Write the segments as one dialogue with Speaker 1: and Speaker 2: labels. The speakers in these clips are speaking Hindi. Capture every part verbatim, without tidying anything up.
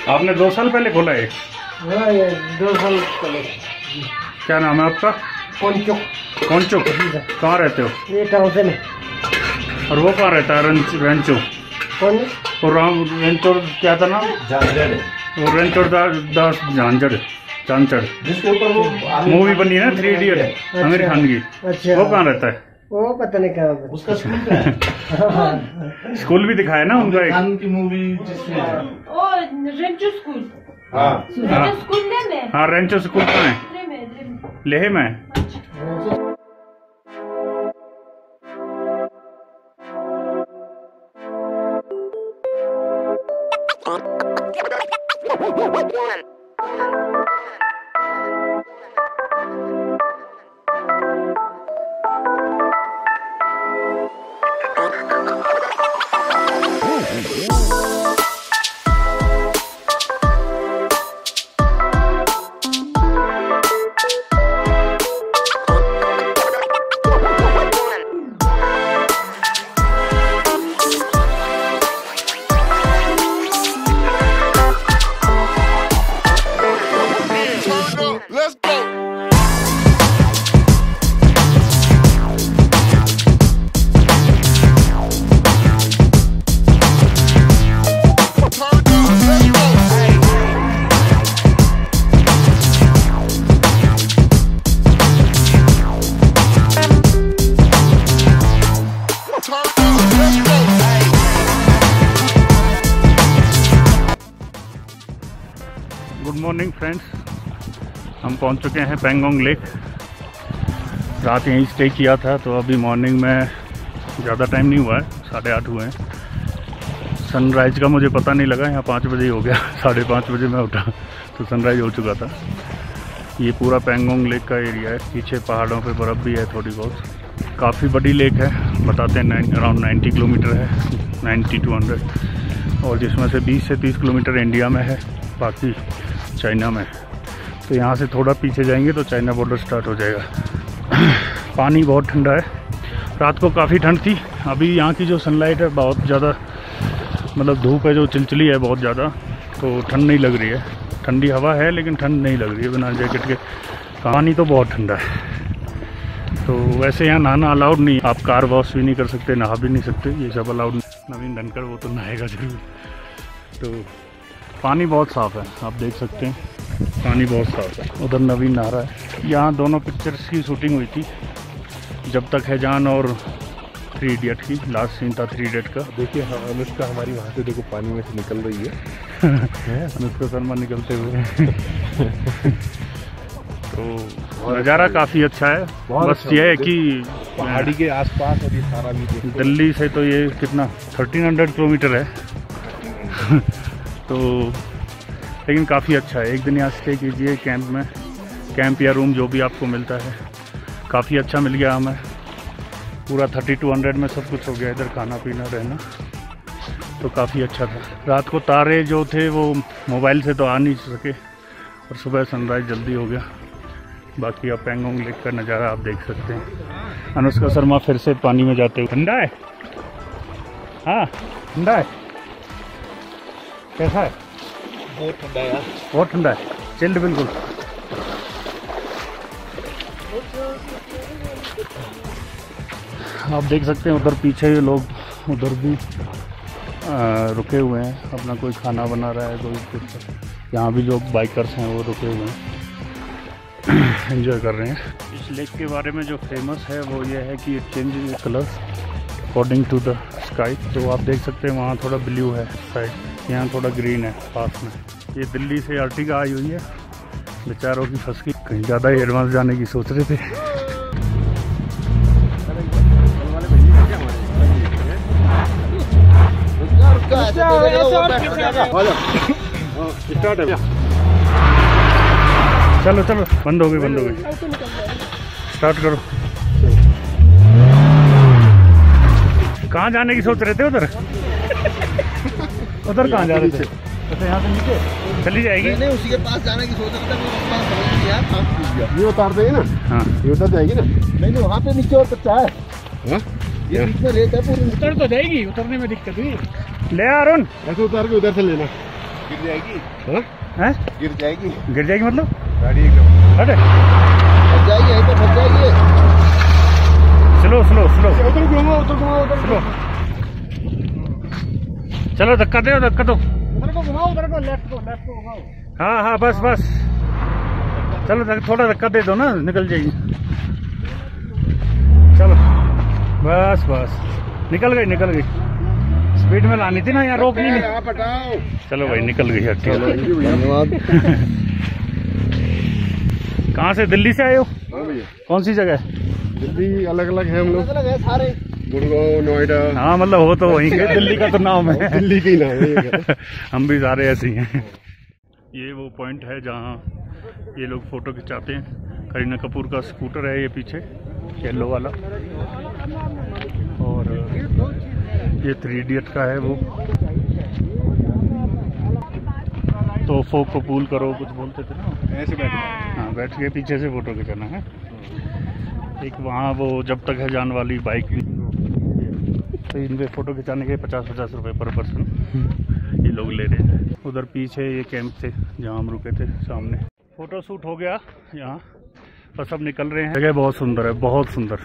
Speaker 1: आपने दो साल पहले खोला है?
Speaker 2: हाँ, ये दो साल पहले।
Speaker 1: क्या नाम है आपका?
Speaker 2: कौनचुक।
Speaker 1: कौनचुक, कहाँ रहते हो?
Speaker 2: ये टाउन से में।
Speaker 1: और वो कहाँ रहता है? रंच रेंचो।
Speaker 2: कौन?
Speaker 1: और राम रेंचो क्या था नाम?
Speaker 2: झांझड़।
Speaker 1: वो रेंचो दास झांझड़ झांझड़
Speaker 2: जिसके ऊपर वो
Speaker 1: मूवी बनी है ना, थ्री इडियट, आमिर खान की। अच्छा, वो कहाँ रहता है? वो
Speaker 2: पता नहीं कहाँ पर। उसका स्कूल क्या है?
Speaker 1: स्कूल भी दिखाया ना उनका एक
Speaker 3: खान की मूवी जिसमें
Speaker 4: ओ रेंचो स्कूल।
Speaker 1: हाँ
Speaker 4: रेंचो स्कूल में।
Speaker 1: हाँ रेंचो स्कूल कहाँ है? लेह में। गुड मॉर्निंग फ्रेंड्स, हम पहुंच चुके हैं पैंगोंग लेक। रात यहीं स्टे किया था, तो अभी मॉर्निंग में ज़्यादा टाइम नहीं हुआ है, साढ़े आठ हुए हैं। सनराइज का मुझे पता नहीं लगा, यहाँ पाँच बजे हो गया, साढ़े पाँच बजे मैं उठा तो सनराइज हो चुका था। ये पूरा पैंगोंग लेक का एरिया है, पीछे पहाड़ों पे बर्फ़ भी है थोड़ी बहुत। काफ़ी बड़ी लेक है, बताते हैं अराउंड नाइन्टी किलोमीटर है, नाइन्टी टू हंड्रेड, और जिसमें से बीस से तीस किलोमीटर इंडिया में है, बाकी चाइना में। तो यहाँ से थोड़ा पीछे जाएंगे तो चाइना बॉर्डर स्टार्ट हो जाएगा। पानी बहुत ठंडा है, रात को काफ़ी ठंड थी। अभी यहाँ की जो सनलाइट है बहुत ज़्यादा, मतलब धूप है जो चिलचिली है बहुत ज़्यादा, तो ठंड नहीं लग रही है। ठंडी हवा है लेकिन ठंड नहीं लग रही है बिना जैकेट के। पानी तो बहुत ठंडा है। तो वैसे यहाँ नहाना अलाउड नहीं, आप कार वॉश भी नहीं कर सकते, नहा भी नहीं सकते, ये सब अलाउड नहीं। नवीन धनकर वो तो नहाएगा जरूर। तो पानी बहुत साफ़ है, आप देख सकते हैं, पानी बहुत साफ़ है। उधर नवीन नहा रहा है। यहाँ दोनों पिक्चर्स की शूटिंग हुई थी, जब तक है जान और थ्री इडियट की। लास्ट सीन था थ्री इडियट का।
Speaker 3: देखिए हाँ, अनुष्का हमारी वहाँ से देखो पानी में से निकल रही है।
Speaker 1: अनुष्का शर्मा निकलते हुए। तो नज़ारा काफ़ी अच्छा है। बस ये है कि
Speaker 3: पहाड़ी के आसपास और ये सारा भी
Speaker 1: दिल्ली से तो ये कितना थर्टीन हंड्रेड किलोमीटर है। तो लेकिन काफ़ी अच्छा है। एक दिन यहाँ स्टे कीजिए कैंप में, कैंप या रूम जो भी आपको मिलता है, काफ़ी अच्छा मिल गया हमें। पूरा थर्टी टू हंड्रेड में सब कुछ हो गया, इधर खाना पीना रहना, तो काफ़ी अच्छा था। रात को तारे जो थे वो मोबाइल से तो आ नहीं सके, और सुबह सनराइज जल्दी हो गया। बाकी आप पैंगोंग लेक का नज़ारा आप देख सकते हैं। अनुष्का शर्मा फिर से पानी में जाते हुए। ठंडा है, हाँ ठंडा है। कैसा है?
Speaker 3: बहुत ठंडा है यार,
Speaker 1: बहुत ठंडा है, चिल्ड बिल्कुल। आप देख सकते हैं उधर पीछे ये लोग उधर भी आ, रुके हुए हैं, अपना कोई खाना बना रहा है, कोई कुछ। यहाँ भी जो बाइकर्स हैं वो रुके हुए हैं, एंजॉय कर रहे हैं। इस लेक के बारे में जो फेमस है वो ये है कि it change colour according to the sky. तो आप देख सकते हैं वहाँ थोड़ा ब्लू है साइड, यहाँ थोड़ा ग्रीन है पास में। ये दिल्ली से अर्टिगा आई हुई है, बेचारों की फंस गई, कहीं ज़्यादा ही एडवांस जाने की सोच रहे थे। चलो चलो, बंद हो गई बंद हो गई, स्टार्ट करो। कहाँ जाने की सोच रहे थे उधर? उधर कहाँ जा रहे थे? अच्छा यहाँ से नीचे चली जाएगी।
Speaker 3: नहीं, उसी के पास जाने की सोच रहा था। ये उतार देंगे ना? हाँ ये उतर जाएगी ना? नहीं नहीं, वहाँ पे नीचे और कच्चा है। हाँ ये बीच में रेत है पूरी, उतर तो जाएगी, उतरने में दिक्कत हुई।
Speaker 1: ले अरुण,
Speaker 3: ऐसे उतार के उधर से लेना। गिर जाएगी।
Speaker 1: हाँ? हैं?
Speaker 3: गिर जाएगी।
Speaker 1: गिर जाएगी मतलब?
Speaker 3: गाड़ी एकदम
Speaker 1: अरे
Speaker 3: फंस जाएगी, यहीं पे फंस जाएगी।
Speaker 1: स्लो स्लो स्लो
Speaker 3: उधर घुमाओ, उधर घुमाओ, उधर
Speaker 1: स्लो। चलो धक्का दो, धक्का दो।
Speaker 3: उधर को घुमाओ, उधर को लेफ्ट को, लेफ्ट को घुमाओ।
Speaker 1: हाँ हाँ बस बस, चलो थोड़ा धक्का दे दो ना, निकल जाएगी। चलो बस बस, निकल गई निकल गई। स्पीड में लानी थी ना, यहाँ रोकनी नहीं।
Speaker 3: आप हटाओ।
Speaker 1: चलो भाई निकल गई। हट्टी
Speaker 3: धन्यवाद।
Speaker 1: कहाँ से? दिल्ली से आए हो?
Speaker 3: हाँ भैया।
Speaker 1: कौन सी जगह है?
Speaker 3: दिल्ली अलग अलग है हम लोग, अलग है सारे, गुड़गांव, नोएडा।
Speaker 1: हाँ मतलब हो तो वहीं के, दिल्ली का तो नाम है।
Speaker 3: दिल्ली का ही नाम है।
Speaker 1: हम भी सारे ऐसे ही हैं। ये वो पॉइंट है जहाँ ये लोग फोटो खिंचाते हैं। करीना कपूर का स्कूटर है ये पीछे, येलो वाला। और ये थ्री इडियट का है वो। तो फोक को पूल करो कुछ बोलते थे ना,
Speaker 3: ऐसे बैठना।
Speaker 1: हाँ बैठ के पीछे से फोटो खिंचाना है। एक वहाँ वो जब तक है जान वाली बाइक भी, तो इनमें फ़ोटो खिंचाने के पचास पचास रुपये पर पर्सन ये लोग ले रहे हैं। उधर पीछे ये कैंप थे जहाँ हम रुके थे सामने। फ़ोटो शूट हो गया यहाँ, बस अब निकल रहे हैं। जगह बहुत सुंदर है, बहुत सुंदर।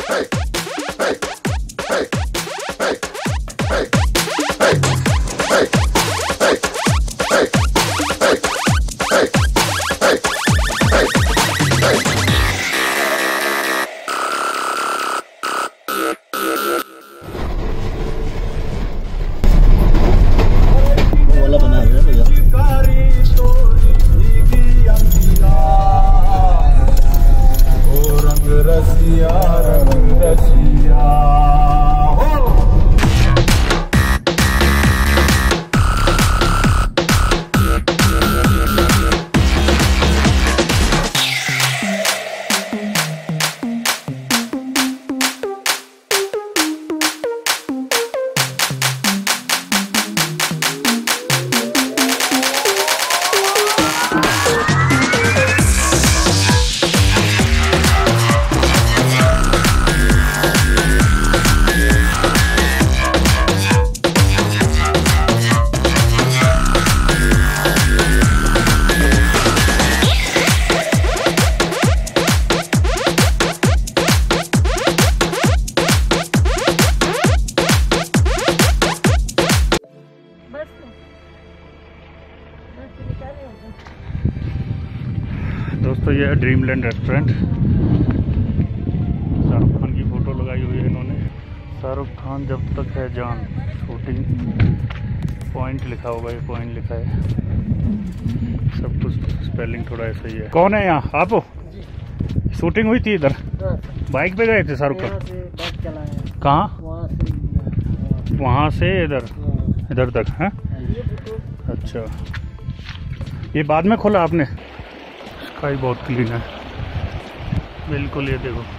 Speaker 1: दोस्तों ये है ड्रीमलैंड रेस्टोरेंट। शाहरुख खान की फ़ोटो लगाई हुई है इन्होंने। शाहरुख खान जब तक है जान शूटिंग पॉइंट लिखा होगा, ये पॉइंट लिखा है। सब कुछ स्पेलिंग थोड़ा ऐसा ही है। कौन है यहाँ? आप हो? शूटिंग हुई थी इधर? बाइक पे गए थे शाहरुख खान? कहाँ? वहाँ से इधर इधर तक है? अच्छा, ये बाद में खोला आपने? स्काई बहुत क्लीन है बिल्कुल, ये देखो।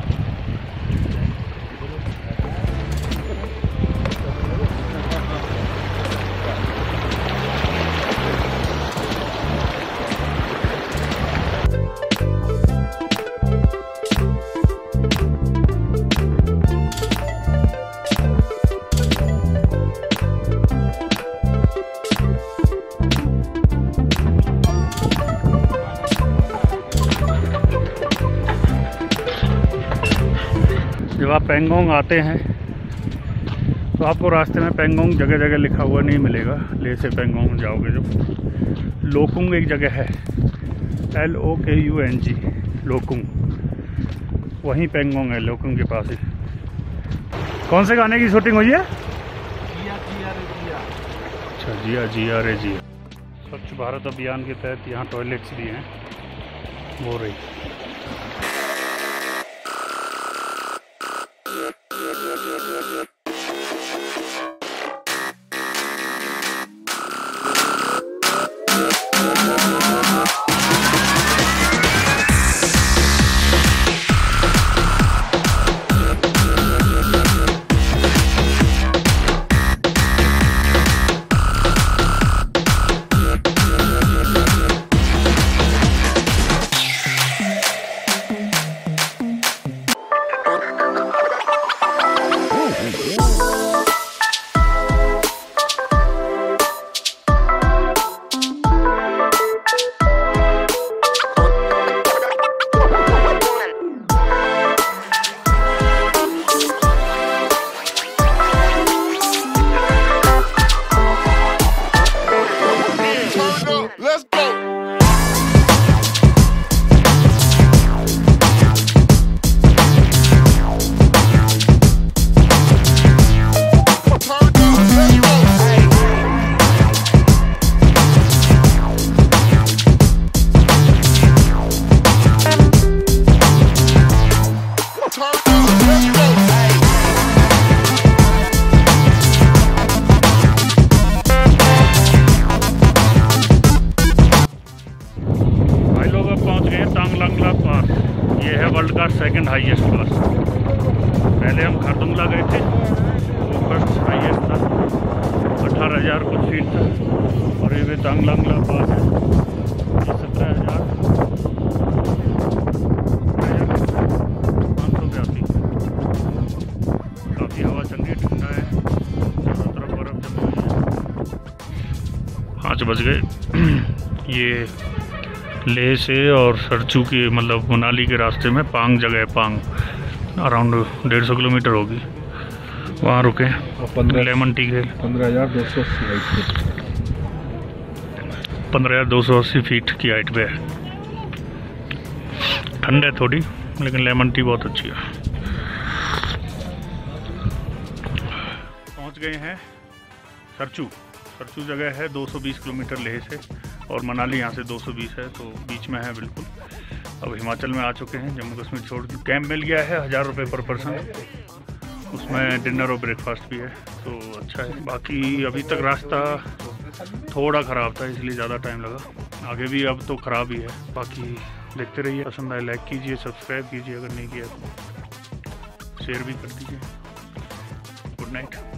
Speaker 1: जब आप पैंगोंग आते हैं तो आपको रास्ते में पैंगोंग जगह जगह लिखा हुआ नहीं मिलेगा। ले से पैंगोंग जाओगे जो लोकुंग एक जगह है, एल ओ के यू एन जी, लोकुंग, वहीं पैंगोंग है, लोकुंग के पास ही। कौन से गाने की शूटिंग हुई है?
Speaker 3: जिया जिया रे जिया।
Speaker 1: अच्छा, जिया जिया रे जिया। स्वच्छ भारत अभियान के तहत यहाँ टॉयलेट्स भी हैं, हो रही। Second highest pass. पहले हम खारदुंगला गए थे, वो फर्स्ट हाईएस्ट था, अठारह हज़ार कुछ फीट था। और ये तांगलांगला पास है, ये सत्रह हज़ार पाँच सौ बयासी। काफ़ी हवा चल रही है, ठंडा है, चारों तरफ बर्फ जमी हुई है। पाँच बज गए। ये लेह से और सरचू के मतलब मनाली के रास्ते में पांग जगह है, पांग अराउंड डेढ़ सौ किलोमीटर होगी, वहाँ रुके लेमन टी के। पंद्रह हज़ार दो सौ अस्सी पंद्रह हज़ार दो सौ अस्सी फीट की हाइट पे है। ठंड है थोड़ी, लेकिन लेमन टी बहुत अच्छी है। पहुँच गए हैं सरचू। सरचू जगह है दो सौ बीस किलोमीटर लेह से, और मनाली यहाँ से दो सौ बीस है, तो बीच में है बिल्कुल। अब हिमाचल में आ चुके हैं, जम्मू कश्मीर छोड़ के। कैंप मिल गया है हज़ार रुपये पर पर्सन, उसमें डिनर और ब्रेकफास्ट भी है, तो अच्छा है। बाकी अभी तक रास्ता थोड़ा ख़राब था, इसलिए ज़्यादा टाइम लगा। आगे भी अब तो ख़राब ही है। बाकी देखते रहिए, पसंद आए लाइक कीजिए, सब्सक्राइब कीजिए, अगर नहीं किया तो शेयर भी कर दीजिए। Good night.